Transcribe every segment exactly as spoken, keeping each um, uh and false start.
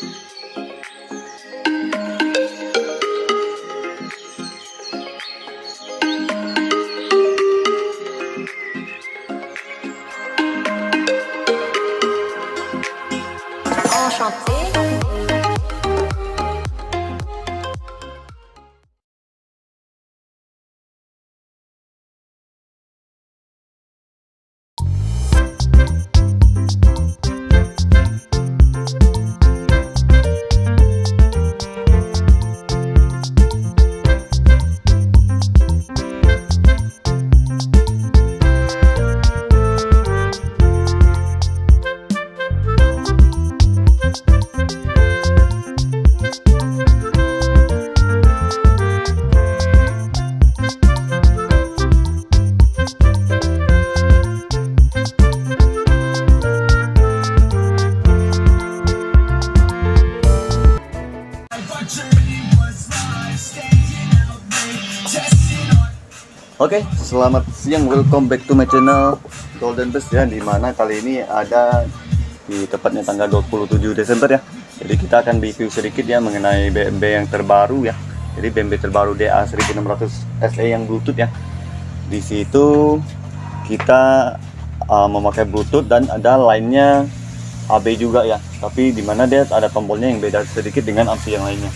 Oke, okay, selamat siang, welcome back to my channel Golden Bus ya. Dimana kali ini ada di tepatnya tanggal dua puluh tujuh Desember ya. Jadi kita akan review sedikit ya mengenai B M W yang terbaru ya. Jadi B M W terbaru D A seribu enam ratus S E yang Bluetooth ya. Di situ kita uh, memakai Bluetooth dan ada lainnya A B juga ya. Tapi dimana dia ada tombolnya yang beda sedikit dengan A B yang lainnya.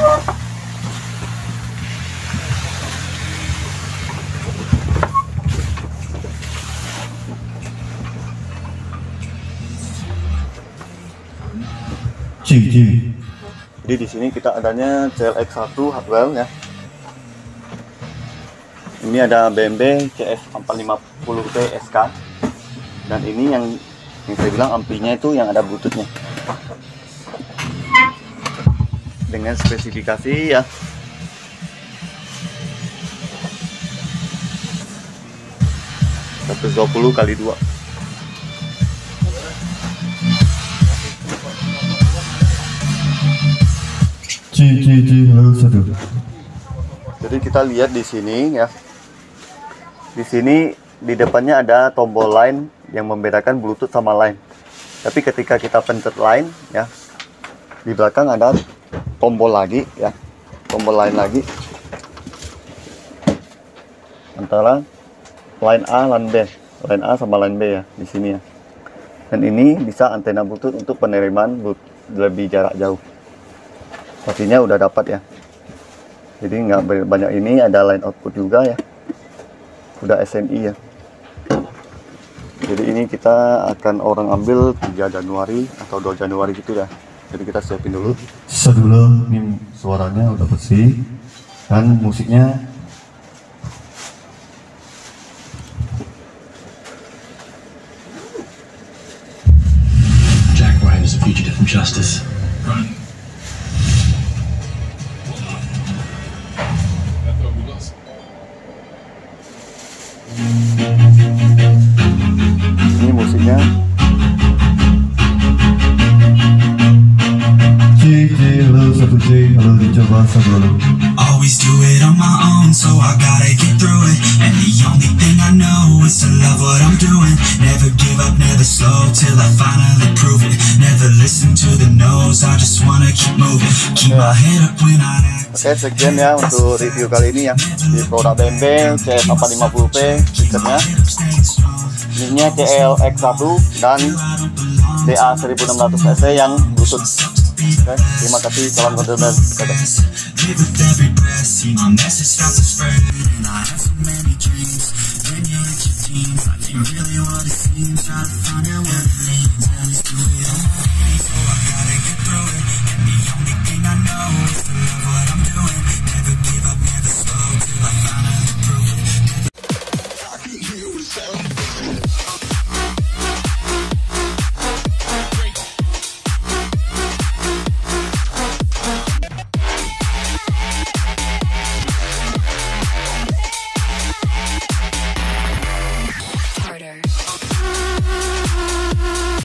Jadi di sini kita adanya C L X satu hardware ya. Ini ada B M W C S empat lima nol T S K. Dan ini yang yang saya bilang amplinya itu yang ada Bluetoothnya. Dengan spesifikasi ya seratus dua puluh kali dua. Jadi kita lihat di sini ya. Di sini di depannya ada tombol line yang membedakan Bluetooth sama line. Tapi ketika kita pencet line ya, di belakang ada tombol lagi ya, tombol line lagi antara line A, line B, line A sama line B ya di sini ya. Dan ini bisa antena Bluetooth untuk penerimaan lebih jarak jauh. Pastinya udah dapat ya. Jadi nggak banyak ini, ada line output juga ya. Udah S M I ya. Jadi ini kita akan orang ambil tiga Januari atau dua Januari gitu ya. Jadi kita siapin dulu. Dulu ini suaranya udah bersih dan musiknya Jack Ryan is a fugitive from justice. Run. Ini musiknya. J J, halo satu J, halo dicoba sebelum. Always do it on my own, so I gotta get through it. And the only thing I know is to love what I'm doing. Never give up, never slow, till I finally prove it. Never listen to the no's, I just wanna keep moving. Keep my head up when I act. Oke, sekian ya untuk review kali ini ya di produk B M W C S empat lima nol P stikernya. Ini C L X satu dan D A seribu enam ratus S E yang Bluetooth. Oke, terima kasih, salam konsumen. Dadah.